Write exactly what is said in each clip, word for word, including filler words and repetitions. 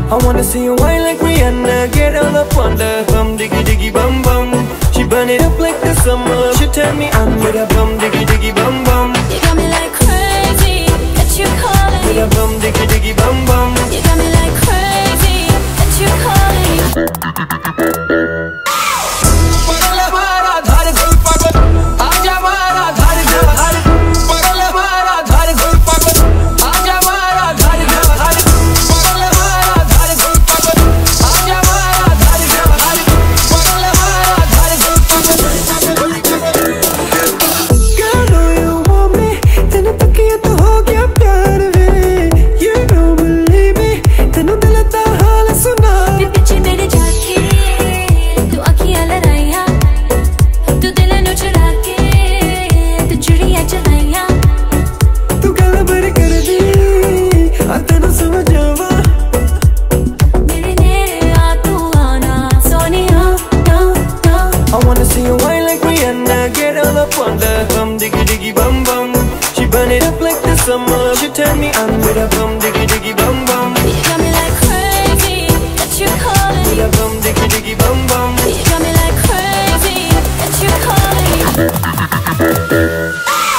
I wanna see you whine like Rihanna, get all up on the bum diggy diggy bum bum. She burn it up like the summer. She turn me on with a bum diggy diggy bum bum. You got me like crazy, that you calling with a bum diggy diggy bum bum. You got me like crazy, that you calling summer. She turn me on with a bum diggy diggy bum bum. You got me like crazy, that you calling with a bum diggy diggy bum bum. You got me like crazy, that you calling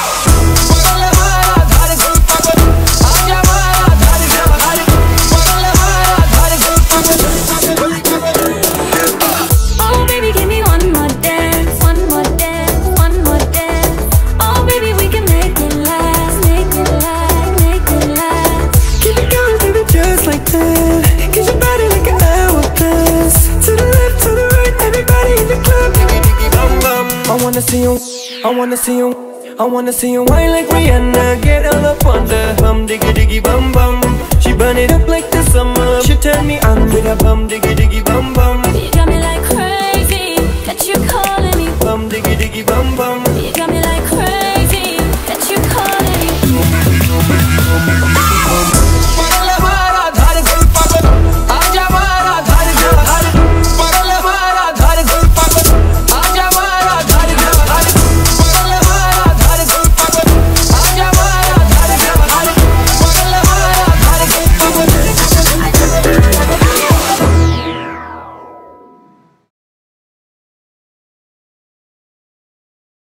Oh baby, give me one more dance, one more dance, one more dance. Oh baby, we can make it last, make it last, make it last. Keep it going, baby, just like that. Cause your body like an hourglass. To the left, to the right, everybody in the club. Diggy diggy bum bum. I wanna see you, I wanna see you, I wanna see you whine like Rihanna, get all up on the bum diggy diggy bum bum. She burn it up like the summer. She turn me on with a bum diggy diggy bum bum. You got me like crazy, that you calling me bum diggy diggy bum bum.